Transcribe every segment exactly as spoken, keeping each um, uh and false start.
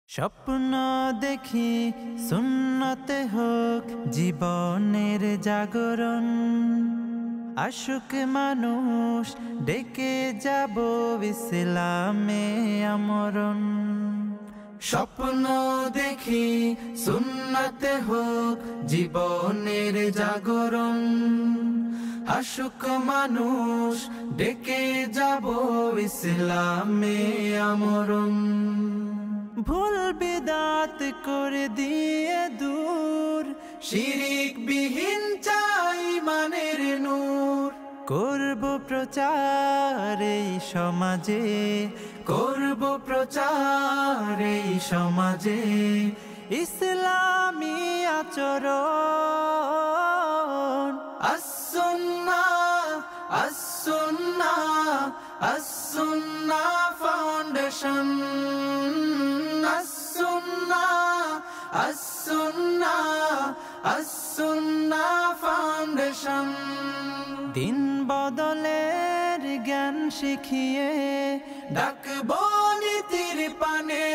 স্বপ্ন দেখি সুন্নতে হোক জীবনের জাগরণ, আশুক মানুষ ডেকে যাব ইসলামে আমরণ। স্বপ্ন দেখি সুন্নতে হোক জীবনের জাগরণ, আশুক মানুষ ডেকে যাব ইসলামে আমরণ। ভুল বিদাত করে দিয়ে দূর, শিরিক বিহীন চাই মানের নূর। করব প্রচার এই সমাজে, করব প্রচার এই সমাজে, ইসলামী আচরণ। As-Sunnah As-Sunnah As-Sunnah foundation, As-Sunnah As-Sunnah As-Sunnah foundation. দিন বদলের জ্ঞান শিখিয়ে ডাকবো নীতির পানে,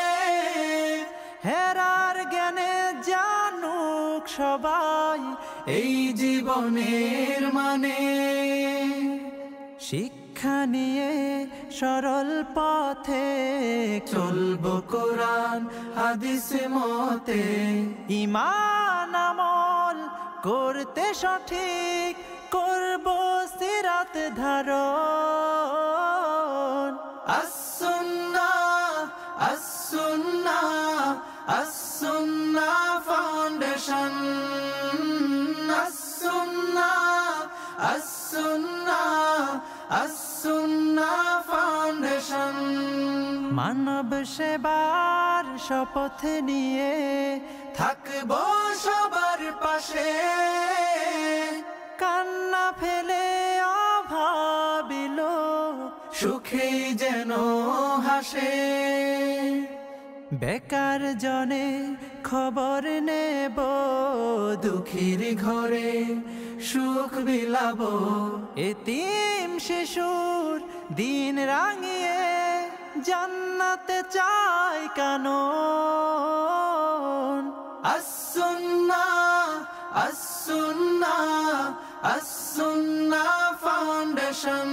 হেরার জ্ঞানে জানুক সবাই এই জীবনের মানে। শিক্ষা নিয়ে সরল পথে চলবো কোরআন হাদিস মতে, ঈমান আমল করতে সঠিক করব সিরাত ধারণ। As Sunnah As-Sunnah As-Sunnah foundation, As-Sunnah As-Sunnah As-Sunnah foundation. মানব সেবার শপথ নিয়ে থাকবো সবার পাশে, কান্না ফেলে অভাবিল সুখে যেন হাসে। বেকার জনে খবর নেব, দুঃখীর ঘরে সুখ বিলাব, এতিম শিশুর দিন রাঙিয়ে জান্নাতে চাই কানন। As-Sunnah As-Sunnah As-Sunnah foundation,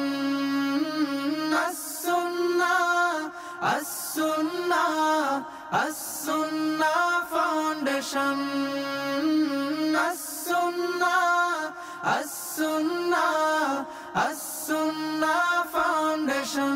As-Sunnah As-Sunnah As-Sunnah foundation, As-Sunnah As-Sunnah As-Sunnah foundation.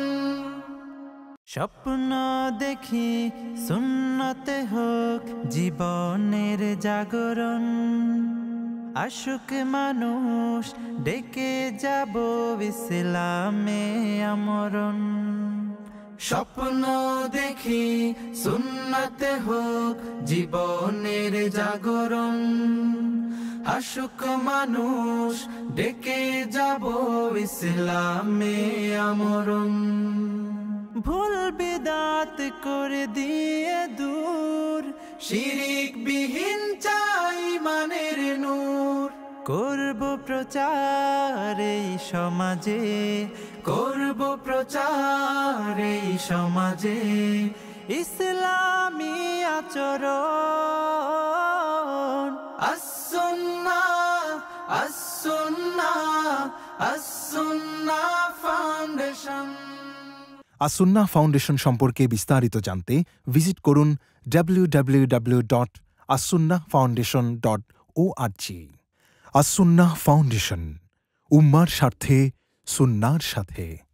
স্বপ্ন দেখি সুন্নতে হোক জীবনের জাগরণ, আশুক মানুষ ডেকে যাব ইসলামে আমরণ। স্বপ্ন দেখি সুন্নতে হোক জীবনের জাগরণ, আশুক মানুষ ডেকে যাব ইসলামে আমরণ। ভুল বিদাত করে দিয়ে দূর, শিরিক বিহীন চাই মানের নূর। করব প্রচার এই সমাজে, করব প্রচার এই সমাজে, ইসলামী আচরণ। আস-সুন্নাহ আস-সুন্নাহ আস-সুন্নাহ ফাউন্ডেশন। আস-সুন্নাহ ফাউন্ডেশন সম্পর্কে বিস্তারিত জানতে ভিজিট করুন W W W dot as-sunnah foundation dot org। As-Sunnah foundation, উম্মার স্বার্থে সুন্নাহর সাথে।